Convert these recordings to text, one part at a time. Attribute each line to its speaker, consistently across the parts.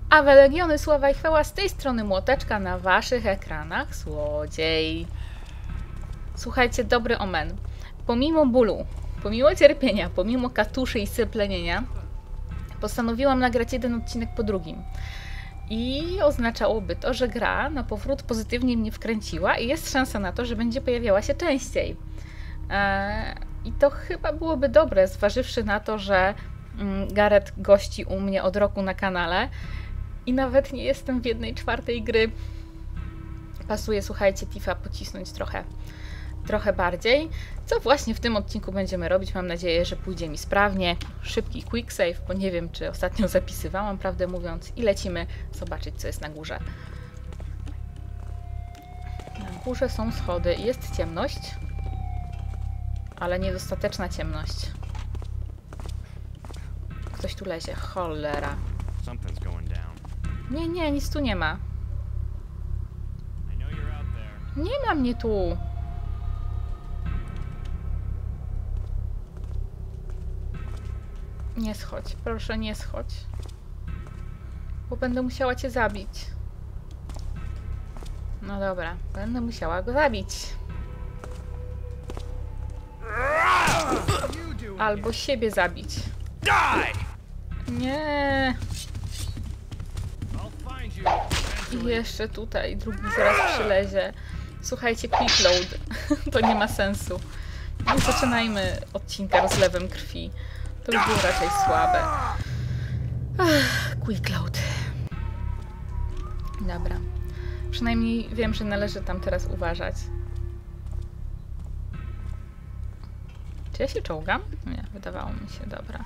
Speaker 1: Awe Legiony, sława i chwała, z tej strony Młoteczka, na waszych ekranach Złodziej. Słuchajcie, dobry omen. Pomimo bólu, pomimo cierpienia, pomimo katuszy i syplenienia, postanowiłam nagrać jeden odcinek po drugim. I oznaczałoby to, że gra na powrót pozytywnie mnie wkręciła i jest szansa na to, że będzie pojawiała się częściej. I to chyba byłoby dobre, zważywszy na to, że Gareth gości u mnie od roku na kanale i nawet nie jestem w 1/4 gry. Pasuje, słuchajcie, Tifa pocisnąć trochę bardziej, co właśnie w tym odcinku będziemy robić. Mam nadzieję, że pójdzie mi sprawnie. Szybki quick save, bo nie wiem, czy ostatnio zapisywałam, prawdę mówiąc, i lecimy zobaczyć, co jest na górze. Na górze są schody i jest ciemność, ale niedostateczna ciemność. Ktoś tu lezie, cholera. Nie, nic tu nie ma. Nie ma mnie tu. Nie schodź, proszę nie schodź. Bo będę musiała cię zabić. No dobra, będę musiała go zabić. Albo siebie zabić. Nie. I jeszcze tutaj drugi zaraz przylezie. Słuchajcie, quick load. To nie ma sensu. Nie zaczynajmy odcinka rozlewem krwi. To już było raczej słabe. Quick load. Dobra. Przynajmniej wiem, że należy tam teraz uważać. Czy ja się czołgam? Nie, wydawało mi się. Dobra.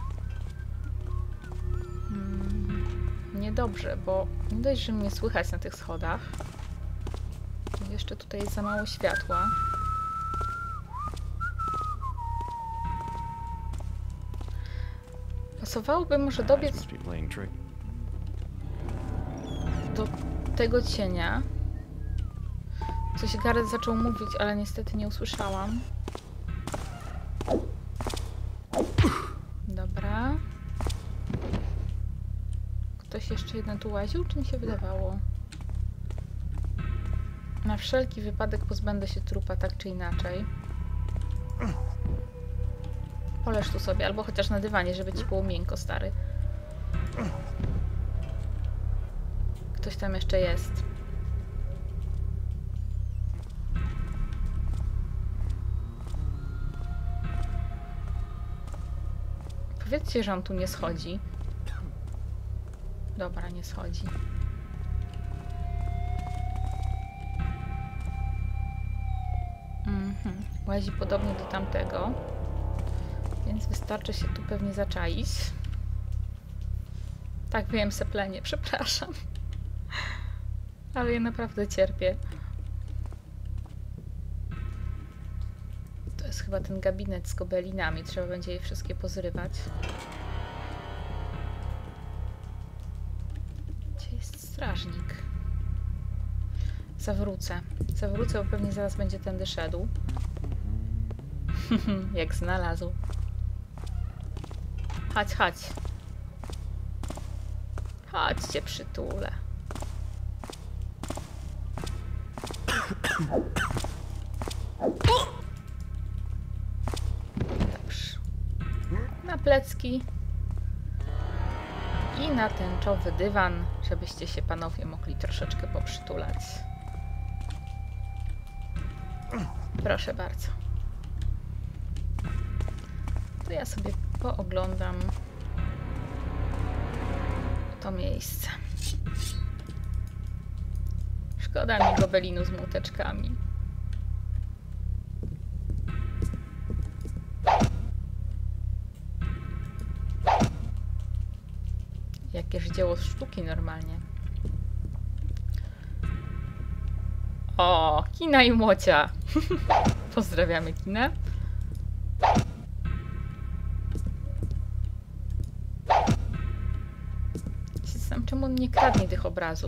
Speaker 1: Niedobrze, bo nie dość, że mnie słychać na tych schodach. Jeszcze tutaj jest za mało światła. Pasowałoby może dobiec do tego cienia. Coś Gareth zaczął mówić, ale niestety nie usłyszałam. Dobra. Ktoś jeszcze jeden tu łaził, czy mi się wydawało? Na wszelki wypadek pozbędę się trupa tak czy inaczej. Poleż tu sobie, albo chociaż na dywanie, żeby ci było miękko, stary. Ktoś tam jeszcze jest. Powiedzcie, że on tu nie schodzi. Dobra, nie schodzi. Łazi podobnie do tamtego. Więc wystarczy się tu pewnie zaczaić. Tak, wiem, seplenie, przepraszam. Ale ja naprawdę cierpię. To jest chyba ten gabinet z gobelinami. Trzeba będzie je wszystkie pozrywać. Gdzie jest strażnik? Zawrócę. Zawrócę, bo pewnie zaraz będzie tędy szedł. Jak znalazł. Chodź, chodź. Chodźcie, przytulę. Dobrze. Na plecki. I na tęczowy dywan, żebyście się panowie mogli troszeczkę poprzytulać. Proszę bardzo. To ja sobie pooglądam to miejsce. Szkoda mi gobelinu z młoteczkami. Jakież dzieło sztuki normalnie. O, Kina i Młocia. Pozdrawiamy Kinę. Czemu on nie kradnie tych obrazów?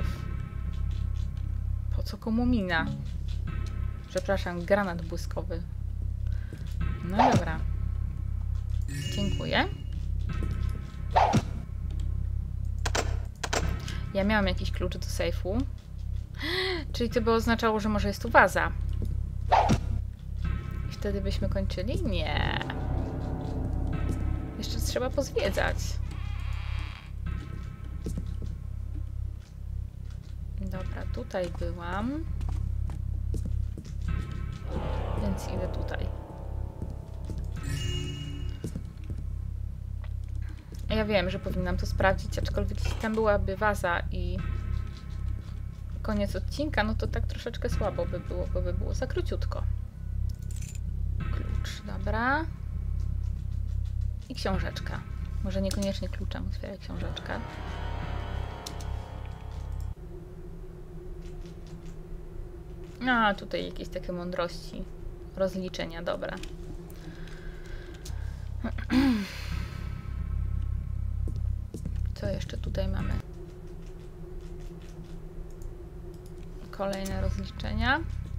Speaker 1: Po co komu mina? Przepraszam, granat błyskowy. No dobra. Dziękuję. Ja miałam jakiś klucz do sejfu. Czyli to by oznaczało, że może jest tu waza. I wtedy byśmy kończyli? Nie. Jeszcze trzeba pozwiedzać. Dobra, tutaj byłam. Więc idę tutaj. Ja wiem, że powinnam to sprawdzić, aczkolwiek jeśli tam byłaby waza i koniec odcinka, no to tak troszeczkę słabo by było, bo by było za króciutko. Klucz, dobra. I książeczka. Może niekoniecznie kluczem otwiera książeczkę. A, tutaj jakieś takie mądrości. Rozliczenia, dobra. Co jeszcze tutaj mamy? Kolejne rozliczenia.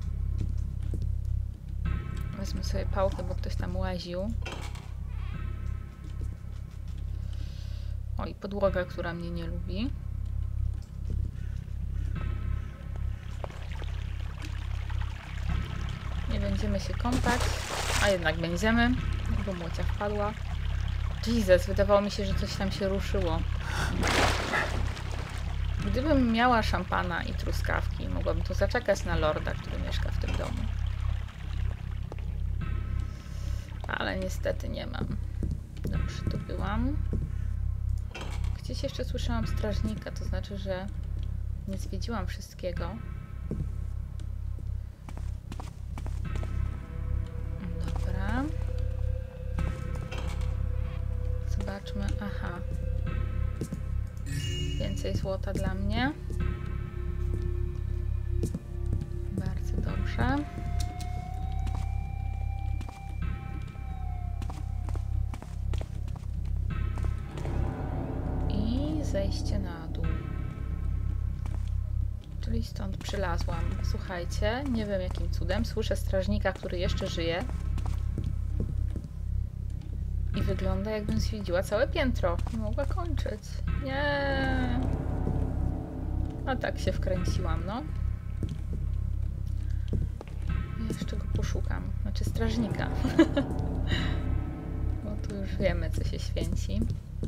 Speaker 1: Wezmę sobie pałkę, bo ktoś tam łaził. O, i podłoga, która mnie nie lubi. Nie będziemy się kąpać, a jednak będziemy, bo Młocia wpadła. Jezus, wydawało mi się, że coś tam się ruszyło. Gdybym miała szampana i truskawki, mogłabym tu zaczekać na lorda, który mieszka w tym domu. Ale niestety nie mam. Dobrze, tu byłam. Gdzieś jeszcze słyszałam strażnika, to znaczy, że nie zwiedziłam wszystkiego. Dobra. Zobaczmy. Aha. Więcej złota dla mnie. Bardzo dobrze. I zejście na dół. Czyli stąd przylazłam. Słuchajcie, nie wiem jakim cudem. Słyszę strażnika, który jeszcze żyje. I wygląda, jakbym zwiedziła całe piętro. Nie mogła kończyć. Nie. A tak się wkręciłam, no. Jeszcze go poszukam. Znaczy strażnika. Bo tu już wiemy, co się święci.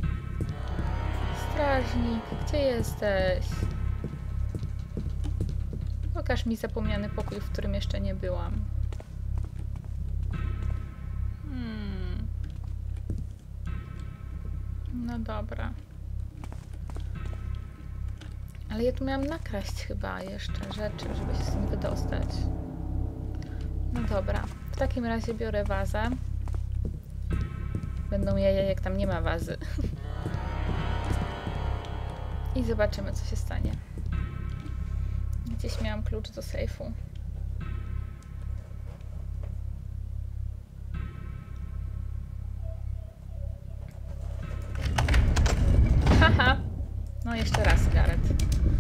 Speaker 1: Strażnik, gdzie jesteś? Pokaż mi zapomniany pokój, w którym jeszcze nie byłam. No dobra. Ale ja tu miałam nakraść chyba jeszcze rzeczy, żeby się z tym wydostać. No dobra. W takim razie biorę wazę. Będą jaja, jak tam nie ma wazy. I zobaczymy, co się stanie. Gdzieś miałam klucz do sejfu. Haha! No jeszcze raz, Gareth.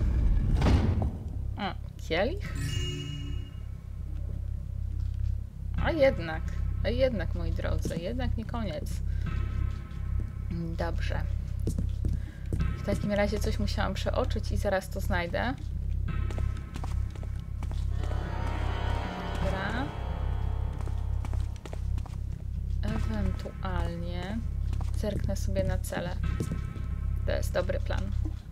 Speaker 1: O, kielich? A jednak, moi drodzy, jednak nie koniec. Dobrze. W takim razie coś musiałam przeoczyć i zaraz to znajdę. Dobra. Ewentualnie zerknę sobie na cele. To jest dobry plan.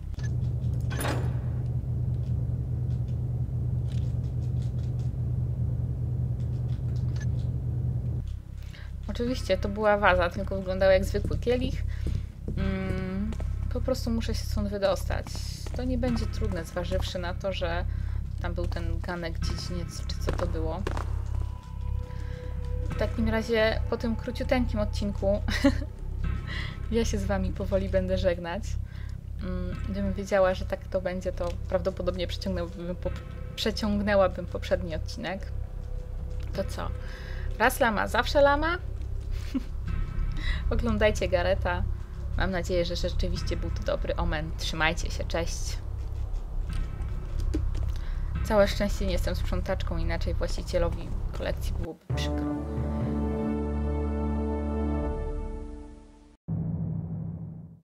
Speaker 1: Oczywiście to była waza, tylko wyglądała jak zwykły kielich. Po prostu muszę się stąd wydostać. To nie będzie trudne, zważywszy na to, że tam był ten ganek dziedziniec, czy co to było. W takim razie po tym króciuteńkim odcinku ja się z wami powoli będę żegnać. Gdybym wiedziała, że tak to będzie, to prawdopodobnie przeciągnęłabym poprzedni odcinek. To co? Raz lama, zawsze lama? Oglądajcie Garetha. Mam nadzieję, że rzeczywiście był to dobry omen. Trzymajcie się, cześć. Całe szczęście nie jestem sprzątaczką, inaczej właścicielowi kolekcji byłoby przykro.